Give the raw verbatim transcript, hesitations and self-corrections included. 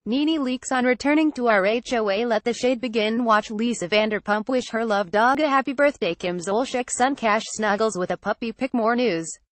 Nene leaks on returning to our H O A. Let the shade begin. Watch Lisa Vanderpump wish her love dog a happy birthday. Kim Zolciak's son Cash snuggles with a puppy. Pick more news.